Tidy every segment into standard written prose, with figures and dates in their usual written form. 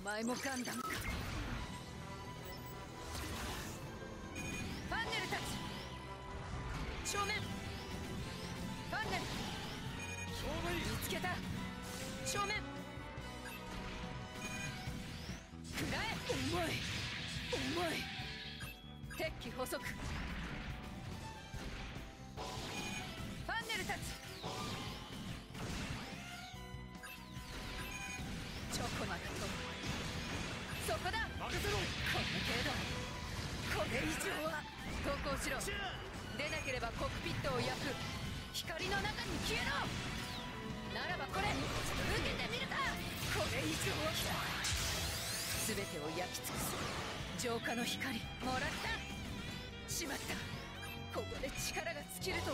前もガンダムか。ファンネルたち正面。ファンネル見つけた。正面食らえ。重い重い。鉄器捕捉。ファンネルたちチョコマカとそこだ。任せろ。この程度、これ以上は。投降しろ。出なければコックピットを焼く。光の中に消えろ。ならばこれ受けてみるか。これ以上は全てを焼き尽くす浄化の光。もらった。しまった。ここで力が尽きるとは。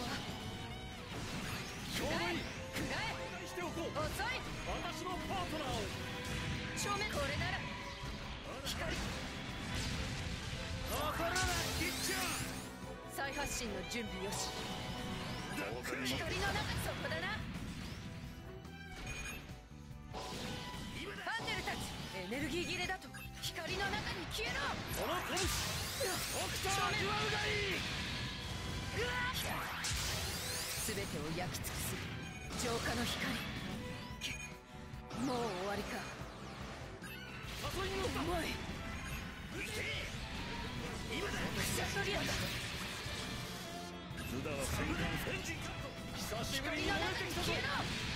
食らえ食らえ。遅い。 私のパートナーを正面。これなら光。 心が切っちゃ再発進の準備よし。光の中。そこだな。ファンネルたちエネルギー切れだと光の中に消えろ。 この拳ドクター味わうがいい。 全てを焼き尽くす浄化の光。もう終わりか。 誘いに乗った。 重い。 今だ。 クシャトリアだ。 津田は戦艦エンジンカット。久しぶりに光の中に消えろ。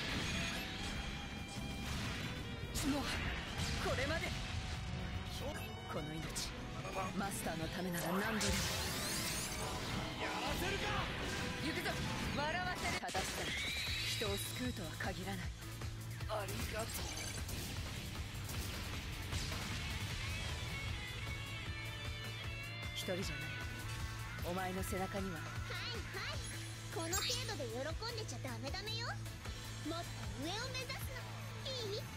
もうこれまで。この命マスターのためなら何度でも。 やらせるか。 行くぞ。笑わせる。正しさに人を救うとは限らない。 ありがとう。 一人じゃない。お前の背中には。 はいはい、この程度で喜んでちゃダメダメよ。もっと上を目指すの。いい？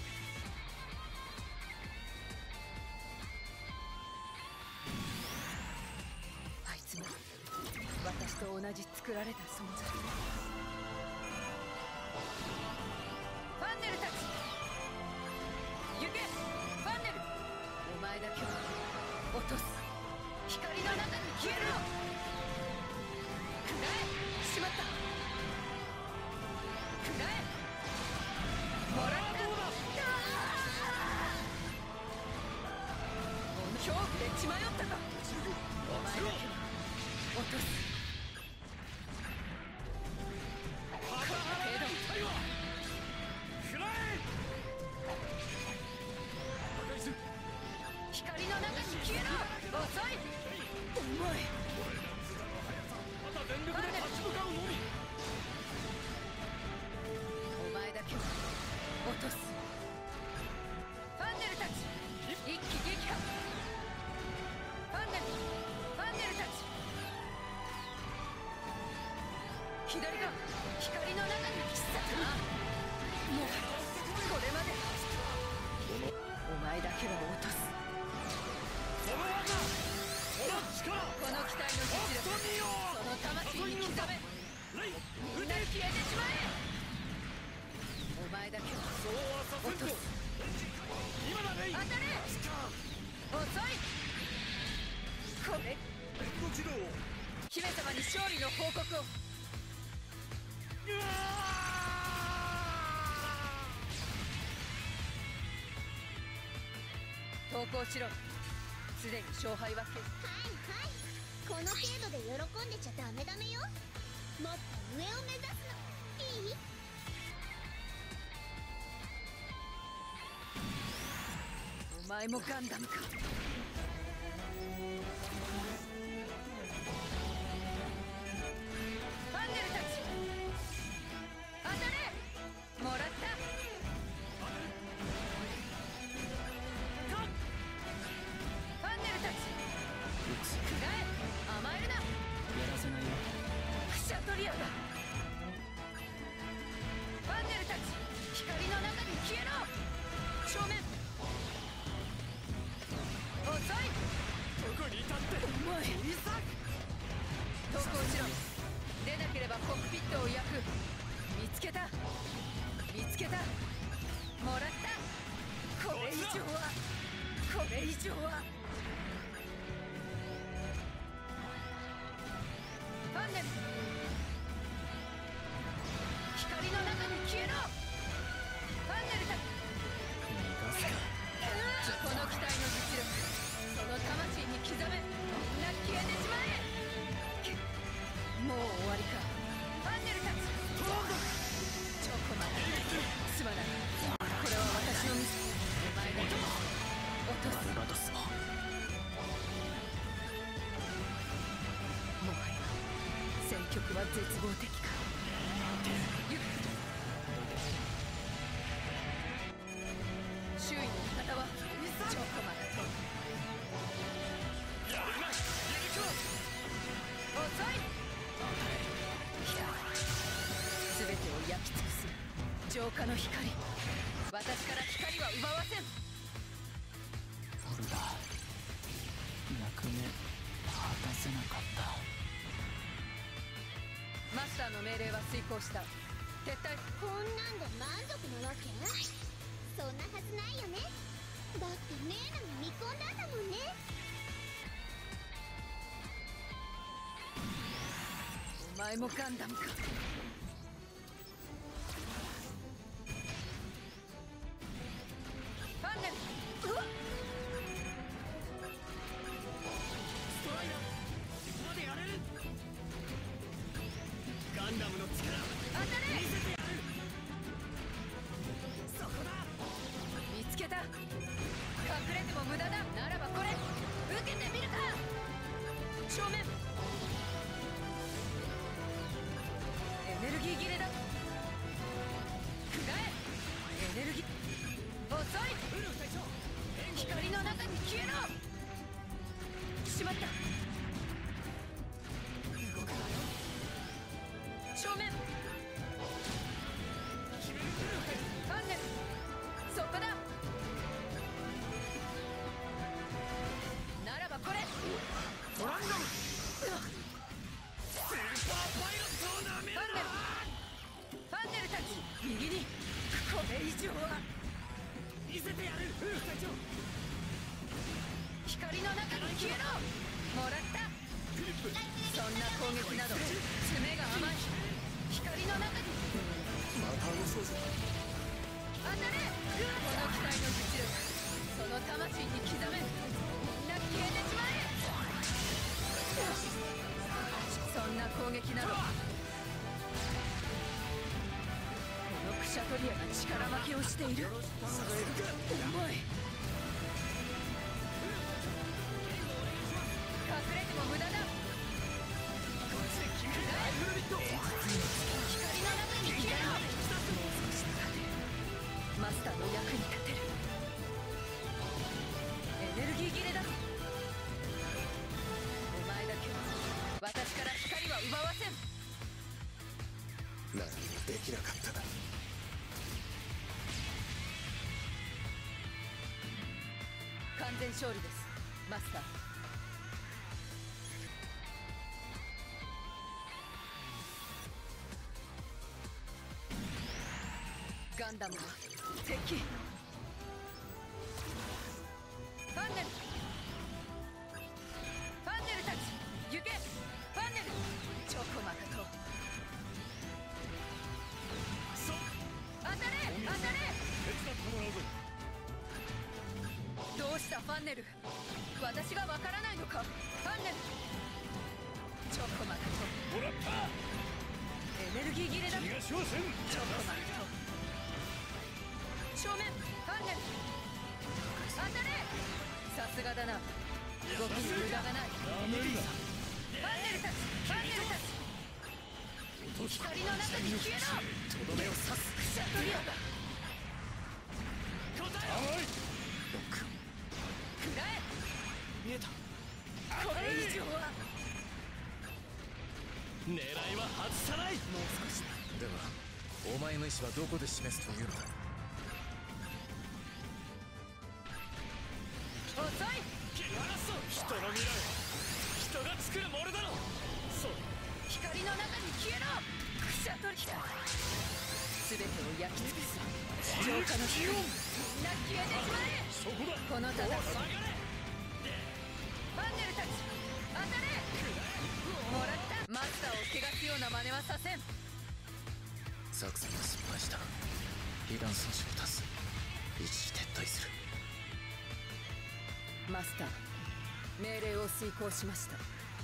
あいつも私と同じ作られた存在。ファンネルたち行け。ファンネルお前だけは落とす。光の中に消えろ。食らえ。しまった。食らえ。もらった。恐怖で血迷ったか。お前だけは落とす。 程度食らえ。 光の中に消えろ。遅い。重い。 また全力で立ち向かうのみ。 お前だけは落とす。ファンネルたち一気撃破。ファンネルたち左が光の中に切ったな。もうこれまで。お前だけは落とす。 その技、その力、 この機体の実力、その魂に刻め。みんな消えてしまえ。お前だけはそうはさせんと。 落とす。 今だレイ。 当たれ。遅い。これ連動起動。 姫様に勝利の報告を。投降しろ。すでに勝敗は決。 はいはい、この程度で喜んでちゃダメダメよ。もっと上を目指すの。いい？ お前もガンダムか。ファンネルたち当たれ。もらった。ファンネルたち食らえ。甘えるな。 やらせないよ。 クシャトリアだ。ファンネルたち光の中に消えろ。正面。遅い。 どこにいたって。 重い。投降しろ。出なければコックピットを焼く。見つけた。見つけた。もらった。これ以上上はこれ以上はファンネル光の中に消えろファンネルだこの機体の実力その魂に刻めみんな消えてしまえもう終わりかファンネルたちチョコマンすまないこれは私のミスお前が落とすバルバドスももはや戦局は絶望的か周囲の味方はチョコマンと遅い全てを焼き尽くす浄化の光私から光は奪わせんポルダ役目果たせなかったマスターの命令は遂行した撤退こんなんで満足なわけ？そんなはずないよね。だってメーナに見込んだんだもんね。 お前もガンダムかファンネルうわっストライダーここまでやれるガンダムの力当たれ見せてやるそこだ見つけた隠れても無駄だならばこれ受けてみるか正面エネルギー切れだ食らえエネルギー遅いウルフ隊長光の中に消えろしまった動くなよ正面決めるウルフ隊ファンネルそこだならばこれ長トランガムスーパーパイロットをなめるなファンネルたち右にこれ以上は見せてやるウルフ隊長光の中に消えろもらったフリップそんな攻撃など爪が甘い光の中にまたのそうぞ当たれこの機体の実力その魂に刻めみんな消えてしまえそんな攻撃などこのクシャトリアが力負けをしている重い隠れても無駄だこっちで決めるライフルビット光の中に消えろもう少しだマスターの役に立てるエネルギー切れだろお前だけは私から光は奪わせん何もできなかったな完全勝利ですマスターガンダムは敵ファンネルファンネルたち行けファンネルチョコマカトそう当たれ当たれ手伝ってもらうぞどうしたファンネル私がわからないのかファンネルチョコマカトもらったエネルギー切れだ君が勝戦チョコマカト正面ファンネル当たれさすがだな動きに無駄がないやめるなファンネルたちファンネルたち光の中に消えろとどめを刺すクシャトリアが答え甘い食らえ見えたこれ以上は狙いは外さないもう少しだではお前の意志はどこで示すというのだ遅い切り離すぞ人の未来人が作るものだろそう光の中に消えろクシャトリア全てを焼き尽くす浄化の光みんな消えてしまえそこだ。 この戦い、ファンネルたち当たれ。もらった。マスターを汚すような真似はさせん。 作戦は失敗した。被弾損傷を足す。一時撤退する。 マスター、命令を遂行しました。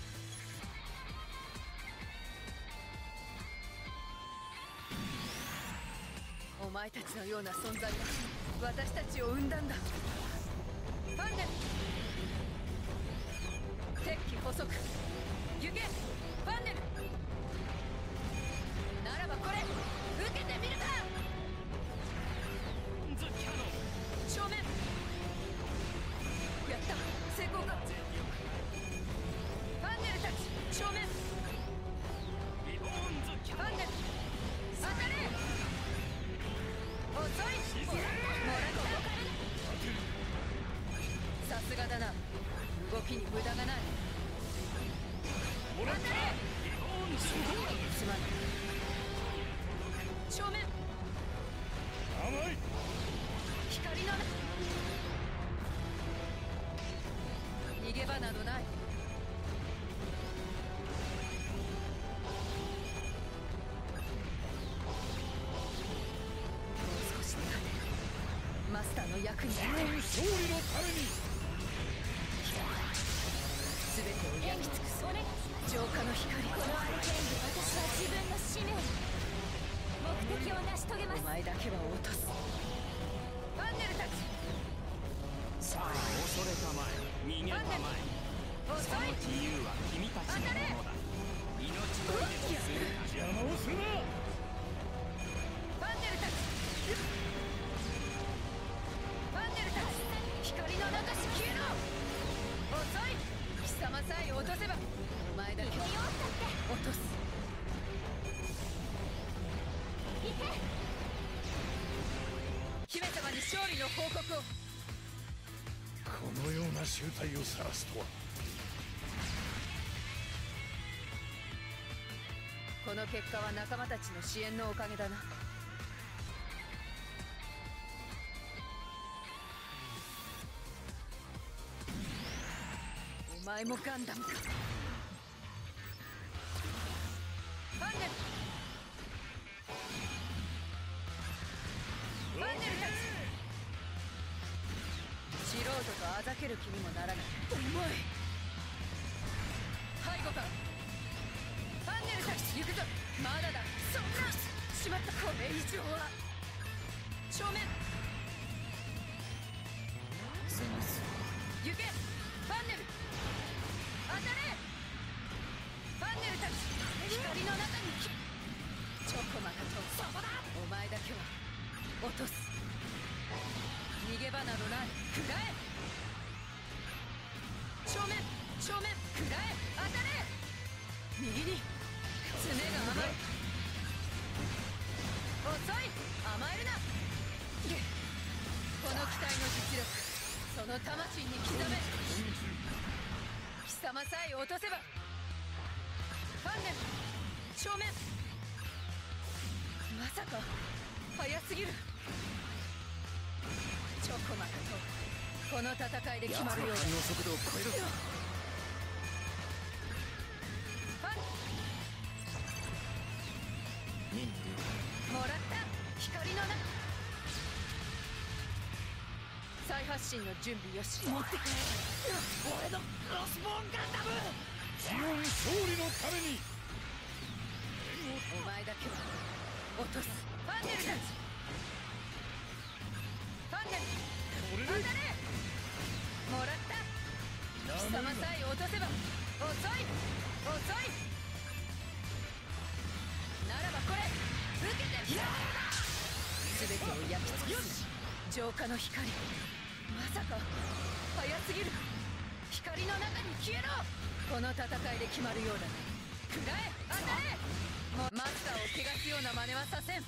お前たちのような存在が私たちを生んだんだ。ファンネル、鉄器捕捉、行け。ファンネルならばこれ受けてみるか。正面やった。成功か。ファンネルたち正面。ファンネル当たれ。遅い。もらった。さすがだな。動きに無駄がない。当たれ。すまない。正面。 甘い。 光の逃げ場などない。もう少しで勝てる。マスターの役に立てる。 勝利のために。 全てを焼き尽くす浄化の光。 このアルケンで私は自分の使命、目的を成し遂げます。 お前だけは落とす。ファンネルたちさあ恐れたまえ、逃げたまえ。 遅い。 自由は君たちのものだ。命の入れとする。邪魔をするな。 ファンネルたちファンネルたち光の中に消えろ。遅い。貴様さえ落とせばお前だけは落とす。 行け。 姫様に勝利の報告を。 このような醜態を晒すとは。 この結果は仲間たちの支援のおかげだな。お前もガンダムか。ファンネルファンネルたち素人とあざける気にもならない。お前背後か。ファンネルたち行くぞ。まだだ。そんなしまった。これ以上は正面。 ゼノス行け。ファンネル当たれ。ファンネルたち光の中にチョコマカとそこだ。お前だけは落とす。逃げ場などない。食らえ。正面正面。食らえ。当たれ。右に爪が甘い。遅い。甘えるな。この機体の実力、その魂に刻め。貴様さえ落とせば。ファンネル正面。まさか早すぎる。チョコマカとこの戦いで決まるようだ。 反応速度を超える。 ファン任務もらった。光の中再発進の準備よし。持ってくれ。 俺のクロスボーンガンダム。ジオン勝利のために。 お前だけは落とす。ファンネルたちファンネルこれで当たれ。もらった。貴様さえ落とせば。遅い遅い。ならばこれ受けてみろ。全てを焼き尽くす浄化の光。まさか早すぎる。光の中に消えろ。この戦いで決まるようだ。食らえ。当たれ。もうマスターを汚すような真似はさせん。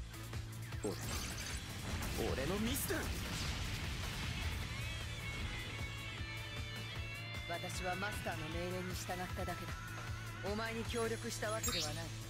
俺のミスだ。 私はマスターの命令に従っただけだ。お前に協力したわけではない。